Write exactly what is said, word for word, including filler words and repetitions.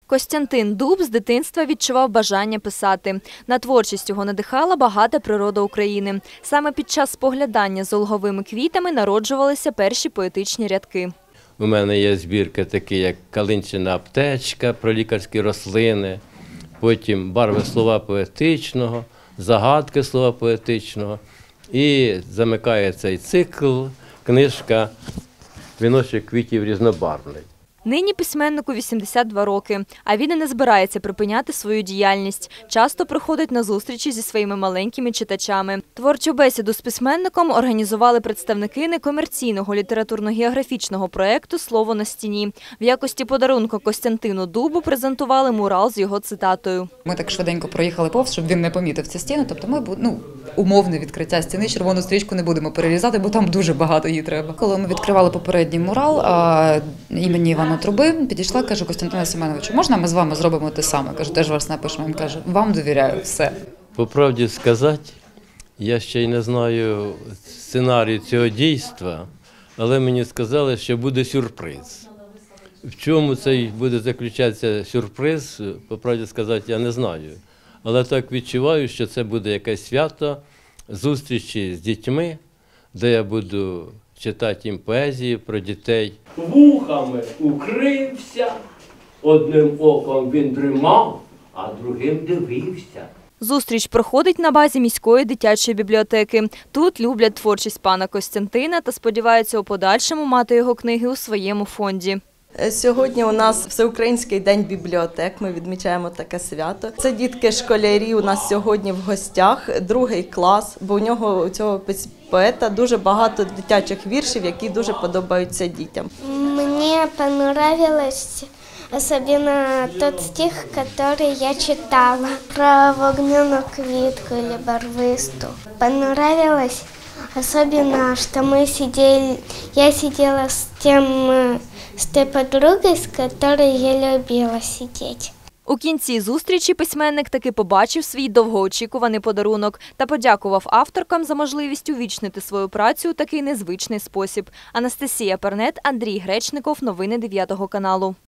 Костянтин Дуб з дитинства відчував бажання писати. На творчість його надихала багата природа України. Саме під час споглядання з олговими квітами народжувалися перші поетичні рядки. У мене є збірки такі, як «Калинчина аптечка», про лікарські рослини, потім «Барви слова поетичного», «Загадки слова поетичного». І замикає цей цикл книжка «Віночок квітів різнобарвний». Нині письменнику вісімдесят два роки, а він і не збирається припиняти свою діяльність. Часто приходить на зустрічі зі своїми маленькими читачами. Творчу бесіду з письменником організували представники некомерційного літературно-географічного проєкту «Слово на стіні». В якості подарунку Костянтину Дубу презентували мурал з його цитатою. Ми так швиденько проїхали повз, щоб він не помітив цю стіну. Тобто ми, ну, умовне відкриття стіни, червону стрічку не будемо перерізати, бо там дуже багато її треба. Коли ми відкривали попередній мурал а, імені Івана Труби, підійшла, каже: Костянтина Семеновичу, можна ми з вами зробимо те саме? Кажу, теж вас напишемо. Він каже, вам довіряю, все. По правді сказати, я ще й не знаю сценарію цього дійства, але мені сказали, що буде сюрприз. В чому цей буде заключатися сюрприз, по правді сказати, я не знаю. Але так відчуваю, що це буде якесь свято зустрічі з дітьми, де я буду читати їм поезії про дітей. Вухами укрився, одним оком він дрімав, а другим дивився. Зустріч проходить на базі міської дитячої бібліотеки. Тут люблять творчість пана Костянтина та сподіваються у подальшому мати його книги у своєму фонді. Сьогодні у нас Всеукраїнський день бібліотек, ми відмічаємо таке свято. Це дітки-школярі у нас сьогодні в гостях, другий клас, бо у нього, у цього поета, дуже багато дитячих віршів, які дуже подобаються дітям. Мені понравилось особенно тот стих, который я читала, про вогняную квитку или барвисту. Понравилось особенно, что мы сидели, я сидела с тем, с той подругой, с которой я любила сидеть. У кінці зустрічі письменник таки побачив свій довгоочікуваний подарунок та подякував авторкам за можливість увічнити свою працю у такий незвичний спосіб. Анастасія Пернет, Андрій Гречников. Новини дев'ятого каналу.